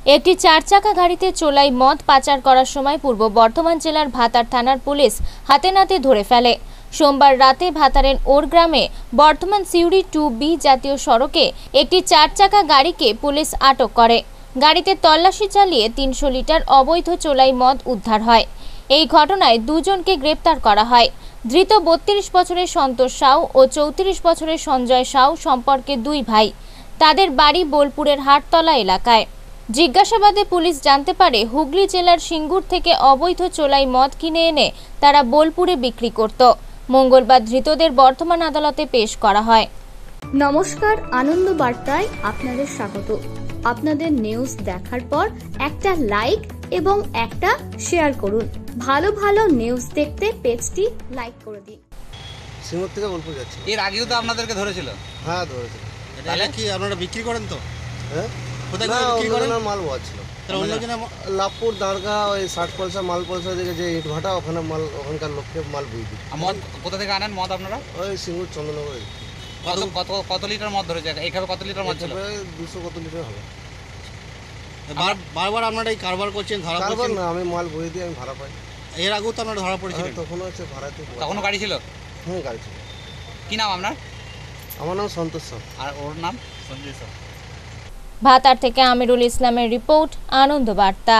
একটি 4 চাকা গাড়িতে চোলাই মদ পাচার করার সময় পূর্ব বর্ধমান জেলার ভাতার থানার পুলিশ হাতে নাতে ধরে ফেলে। সোমবার রাতে ভাতারের ওর গ্রামে বর্ধমান সিউড়ি 2B জাতীয় সড়কে একটি 4 চাকা গাড়িকে পুলিশ আটক করে। গাড়িতে তল্লাশি চালিয়ে 300 লিটার অবৈধ চোলাই মদ উদ্ধার হয়। এই ঘটনায় দুজনকে গ্রেপ্তার করা হয়। ধৃত 32 বছরের সন্তোষ সাউ ও 34 বছরের সঞ্জয় সাউ সম্পর্কে দুই ভাই। তাদের বাড়ি বোলপুরের হাটতলা এলাকায়। জিজ্ঞাসাবাদে পুলিশ জানতে পারে হুগলি জেলার সিঙ্গুর থেকে অবৈধ চোলাই মদ কিনে এনে তারা বোলপুরে বিক্রি করত। মঙ্গলবার ধৃতদের বর্ধমান আদালতে পেশ করা হয়। নমস্কার, আনন্দ বার্তায় আপনাদের স্বাগত। আপনাদের নিউজ দেখার পর একটা লাইক এবং একটা শেয়ার করুন। ভালো ভালো নিউজ দেখতে পেজটি লাইক করে দিন। সিঙ্গুর থেকে বোলপুর যাচ্ছে। এর আগেও তো আপনাদেরকে ধরেছিল? হ্যাঁ, ধরেছিল। তাহলে কি আপনারা বিক্রি করেন তো? হ্যাঁ, কোথায় বিক্রি করেন? মাল ছিল। তাহলে অন্য জনের লাভপুর দাঁড়গা ওই 60 পয়সা মাল পয়সা দিকে যে ইট ভাটা ওখানে মাল, ওখানকার লোককে মাল বুঝি দিই। মদ কোথা থেকে আনেন মদ আপনারা? ওই সিঙ্গুর চন্দননগর। কত লিটার মদ ধরেছে? এইভাবে কত লিটার মদ ছিল? 200 কত লিটার হবে। বারবার আপনারা এই কারবার করছেন, ধরা পড়ছেন না? আমি মাল বই দিয়ে আমি ভাড়া পাই। এর আগেও তো আপনারা ধরা পড়েছিলেন? তখনও হচ্ছে ভাড়াতে। তখনও গাড়ি ছিল? হ্যাঁ, গাড়ি ছিল। কি নাম আপনার? আমার নাম সন্তোষ সাউ। আর ওর নাম? সঞ্জয় সাউ। ভাতার থেকে আমিরুল ইসলামের রিপোর্ট, আনন্দ বার্তা।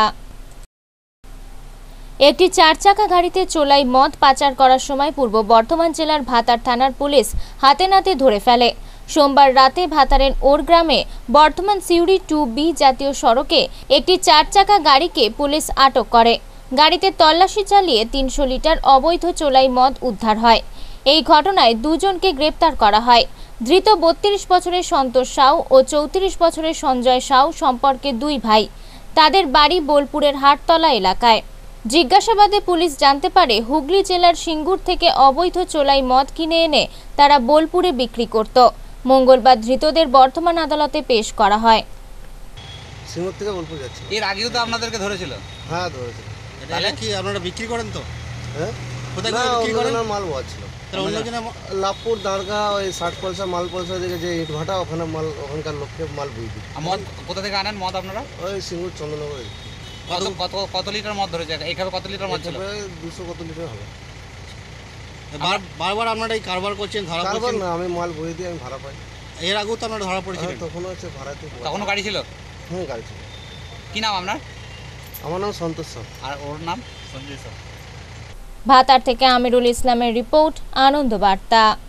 একটি 4 চাকা গাড়িতে চোলাই মদ পাচার করার সময় পূর্ব বর্ধমান জেলার ভাতার থানার পুলিশ হাতে নাতে ধরে ফেলে। সোমবার রাতে ভাতারের ওর গ্রামে বর্ধমান সিউড়ি 2B জাতীয় সড়কে একটি 4 চাকা গাড়িকে পুলিশ আটক করে। গাড়িতে তল্লাশি চালিয়ে 300 লিটার অবৈধ চোলাই মদ উদ্ধার হয়। এই ঘটনায় দুজনকে গ্রেপ্তার করা হয়। ধৃত 32 বছরের সন্তোষ সাউ ও 34 বছরের সঞ্জয় সাউ সম্পর্কে দুই ভাই। তাদের বাড়ি বোলপুরের হাটতলা এলাকায়। জিজ্ঞাসাবাদে পুলিশ জানতে পারে হুগলি জেলার সিঙ্গুর থেকে অবৈধ চোলাই মদ কিনে এনে তারা বোলপুরে বিক্রি করত। মঙ্গলবার ধৃতদের বর্ধমান আদালতে পেশ করা হয়। সিঙ্গুর থেকে বোলপুর যাচ্ছে। এর আগেও তো আপনাদেরকে ধরেছিল? হ্যাঁ, ধরেছিল। তাহলে কি আপনারা বিক্রি করেন তো? হ্যাঁ, কোথায় বিক্রি করেন? মাল ছিল। তাহলে অন্য জনের লাভপুর দাঁড়গা ওই 60 পয়সা মাল পয়সা দিকে যে ইট ভাটা ওখানে মাল, ওখানকার লোককে মাল বুঝি দিই। মদ কোথা থেকে আনেন মদ আপনারা? ওই সিঙ্গুর চন্দননগর। কত লিটার মদ ধরেছে? এইভাবে কত লিটার মদ ছিল? 200 কত লিটার হবে। বারবার আপনারা এই কারবার করছেন, ধরা পড়ছেন না? আমি মাল বই দিয়ে আমি ভাড়া পাই। এর আগেও তো আপনারা ধরা পড়েছিলেন? তখনও হচ্ছে ভাড়াতে। তখনও গাড়ি ছিল? হ্যাঁ, গাড়ি ছিল। কি নাম আপনার? আমার নাম সন্তোষ সাউ। আর ওর নাম? সঞ্জয় সাউ। ভাতার থেকে আমিরুল ইসলামের রিপোর্ট, আনন্দ বার্তা।